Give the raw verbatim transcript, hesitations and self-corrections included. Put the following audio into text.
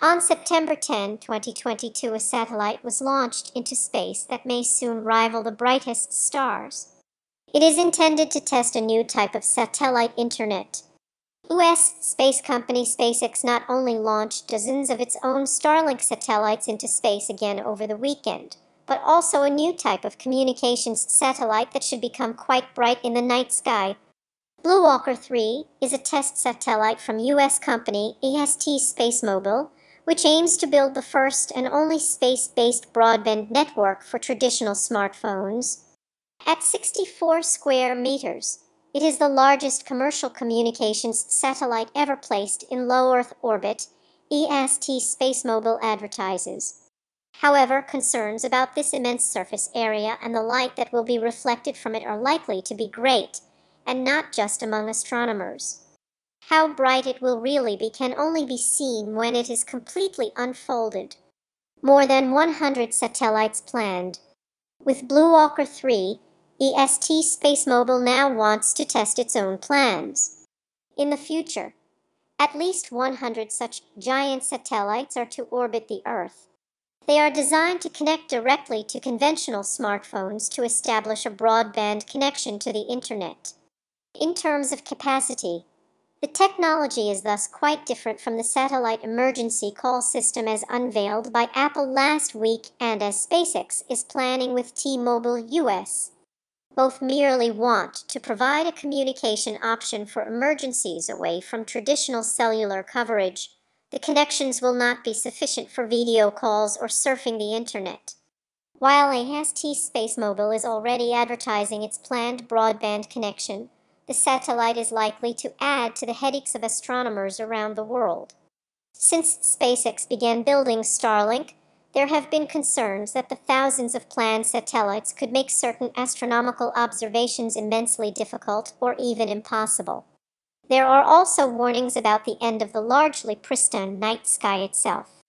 On September tenth, twenty twenty-two, a satellite was launched into space that may soon rival the brightest stars. It is intended to test a new type of satellite internet. U S space company SpaceX not only launched dozens of its own Starlink satellites into space again over the weekend, but also a new type of communications satellite that should become quite bright in the night sky. BlueWalker three is a test satellite from U S company Hestia SpaceMobile, which aims to build the first and only space-based broadband network for traditional smartphones. At sixty-four square meters, it is the largest commercial communications satellite ever placed in low Earth orbit, Hestia SpaceMobile advertises. However, concerns about this immense surface area and the light that will be reflected from it are likely to be great, and not just among astronomers. How bright it will really be can only be seen when it is completely unfolded. More than one hundred satellites planned. With BlueWalker three, Hestia SpaceMobile now wants to test its own plans. In the future, at least one hundred such giant satellites are to orbit the Earth. They are designed to connect directly to conventional smartphones to establish a broadband connection to the Internet. In terms of capacity, the technology is thus quite different from the satellite emergency call system as unveiled by Apple last week and as SpaceX is planning with T-Mobile U S. Both merely want to provide a communication option for emergencies away from traditional cellular coverage. The connections will not be sufficient for video calls or surfing the Internet. While Hestia SpaceMobile is already advertising its planned broadband connection, the satellite is likely to add to the headaches of astronomers around the world. Since SpaceX began building Starlink, there have been concerns that the thousands of planned satellites could make certain astronomical observations immensely difficult or even impossible. There are also warnings about the end of the largely pristine night sky itself.